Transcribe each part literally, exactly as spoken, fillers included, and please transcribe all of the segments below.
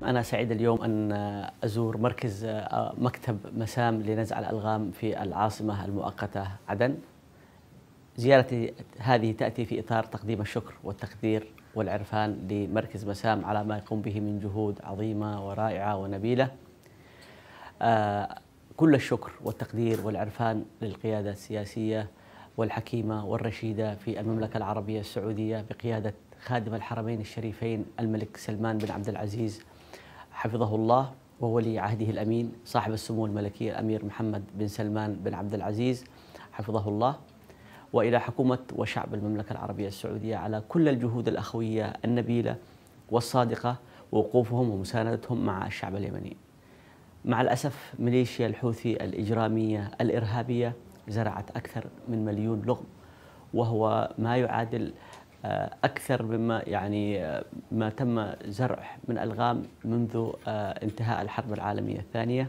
أنا سعيد اليوم أن أزور مركز مكتب مسام لنزع الألغام في العاصمة المؤقتة عدن. زيارتي هذه تأتي في إطار تقديم الشكر والتقدير والعرفان لمركز مسام على ما يقوم به من جهود عظيمة ورائعة ونبيلة. كل الشكر والتقدير والعرفان للقيادة السياسية والحكيمة والرشيدة في المملكة العربية السعودية بقيادة خادم الحرمين الشريفين الملك سلمان بن عبد العزيز حفظه الله، وولي عهده الأمين صاحب السمو الملكي الأمير محمد بن سلمان بن عبد العزيز حفظه الله، وإلى حكومة وشعب المملكة العربية السعودية على كل الجهود الأخوية النبيلة والصادقة ووقوفهم ومساندتهم مع الشعب اليمني. مع الأسف ميليشيا الحوثي الإجرامية الإرهابية زرعت أكثر من مليون لغم، وهو ما يعادل أكثر مما يعني ما تم زرع من ألغام منذ انتهاء الحرب العالمية الثانية.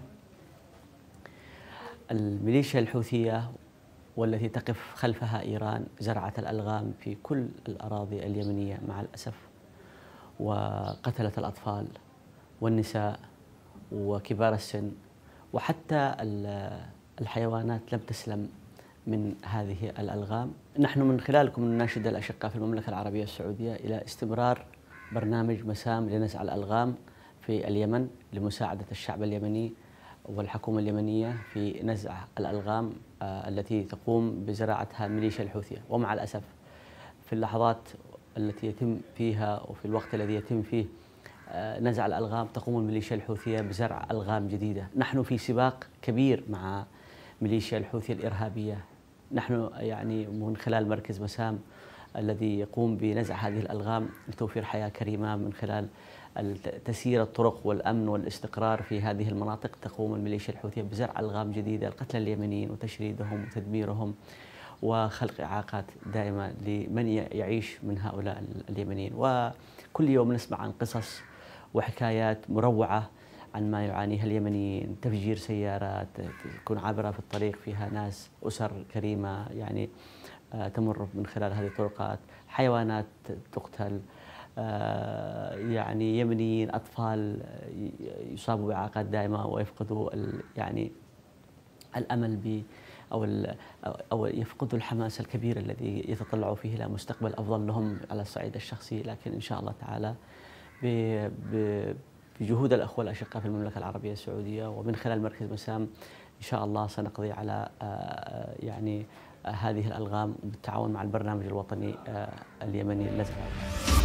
الميليشيا الحوثية والتي تقف خلفها إيران زرعت الألغام في كل الأراضي اليمنية مع الأسف، وقتلت الأطفال والنساء وكبار السن، وحتى الحيوانات لم تسلم من هذه الألغام. نحن من خلالكم نناشد الأشقاء في المملكة العربية السعودية إلى استمرار برنامج مسام لنزع الألغام في اليمن لمساعدة الشعب اليمني والحكومة اليمنية في نزع الألغام التي تقوم بزراعتها الميليشيا الحوثية. ومع الأسف في اللحظات التي يتم فيها وفي الوقت الذي يتم فيه نزع الألغام تقوم الميليشيا الحوثية بزرع ألغام جديدة. نحن في سباق كبير مع ميليشيا الحوثي الإرهابية. نحن يعني من خلال مركز مسام الذي يقوم بنزع هذه الألغام لتوفير حياة كريمة من خلال تسيير الطرق والأمن والاستقرار في هذه المناطق، تقوم الميليشيا الحوثية بزرع ألغام جديدة لقتل اليمنيين وتشريدهم وتدميرهم وخلق إعاقات دائمة لمن يعيش من هؤلاء اليمنيين. وكل يوم نسمع عن قصص وحكايات مروعة عن ما يعانيها اليمنيين، تفجير سيارات تكون عابرة في الطريق فيها ناس أسر كريمة يعني تمر من خلال هذه الطرقات، حيوانات تقتل، يعني يمنيين أطفال يصابوا بإعاقات دائمة ويفقدوا يعني الأمل ب أو أو يفقدوا الحماس الكبير الذي يتطلعوا فيه إلى مستقبل أفضل لهم على الصعيد الشخصي. لكن إن شاء الله تعالى بجهود الأخوة الأشقاء في المملكة العربية السعودية ومن خلال مركز مسام إن شاء الله سنقضي على يعني هذه الألغام بالتعاون مع البرنامج الوطني اليمني لنزع الألغام.